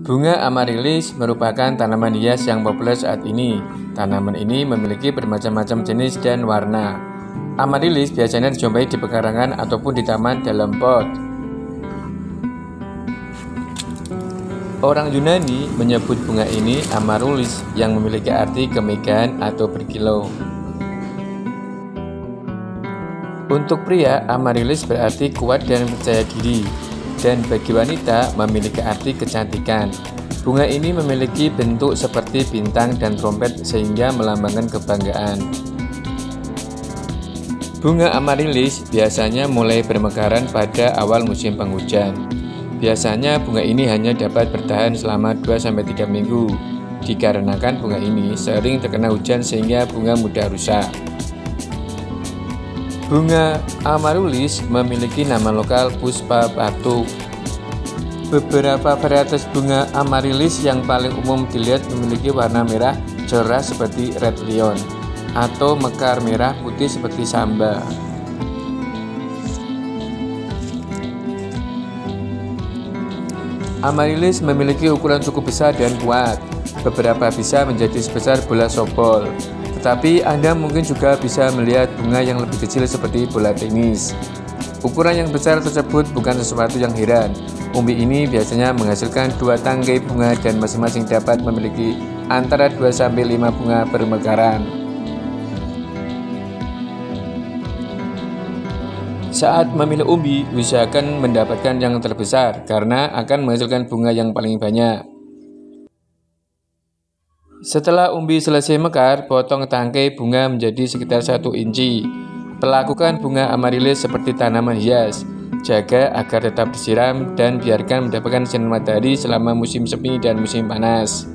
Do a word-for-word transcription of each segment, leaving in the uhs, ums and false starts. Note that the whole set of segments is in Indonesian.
Bunga Amaryllis merupakan tanaman hias yang populer saat ini. Tanaman ini memiliki bermacam-macam jenis dan warna. Amaryllis biasanya dijumpai di pekarangan ataupun di taman dalam pot. Orang Yunani menyebut bunga ini Amaryllis yang memiliki arti kemegahan atau berkilau. Untuk pria, Amaryllis berarti kuat dan percaya diri. Dan bagi wanita memiliki arti kecantikan. Bunga ini memiliki bentuk seperti bintang dan trompet sehingga melambangkan kebanggaan. Bunga Amaryllis biasanya mulai bermekaran pada awal musim penghujan. Biasanya bunga ini hanya dapat bertahan selama dua sampai tiga minggu, dikarenakan bunga ini sering terkena hujan sehingga bunga mudah rusak. Bunga Amaryllis memiliki nama lokal Puspa Batu. Beberapa varietas bunga Amaryllis yang paling umum dilihat memiliki warna merah cerah seperti red lion atau mekar merah putih seperti samba. Amaryllis memiliki ukuran cukup besar dan kuat. Beberapa bisa menjadi sebesar bola softball. Tetapi Anda mungkin juga bisa melihat bunga yang lebih kecil seperti bola tenis. Ukuran yang besar tersebut bukan sesuatu yang heran. Umbi ini biasanya menghasilkan dua tangkai bunga dan masing-masing dapat memiliki antara dua sampai lima bunga bermekaran. Saat memilih umbi, usahakan mendapatkan yang terbesar karena akan menghasilkan bunga yang paling banyak. Setelah umbi selesai mekar, potong tangkai bunga menjadi sekitar satu inci. Perlakukan bunga Amaryllis seperti tanaman hias. Jaga agar tetap disiram dan biarkan mendapatkan sinar matahari selama musim semi dan musim panas.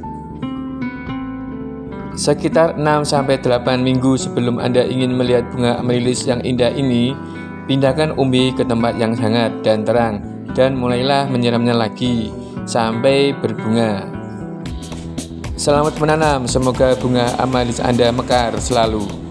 Sekitar enam sampai delapan minggu sebelum Anda ingin melihat bunga Amaryllis yang indah ini, pindahkan umbi ke tempat yang hangat dan terang dan mulailah menyiramnya lagi sampai berbunga. Selamat menanam, semoga bunga Amaryllis Anda mekar selalu.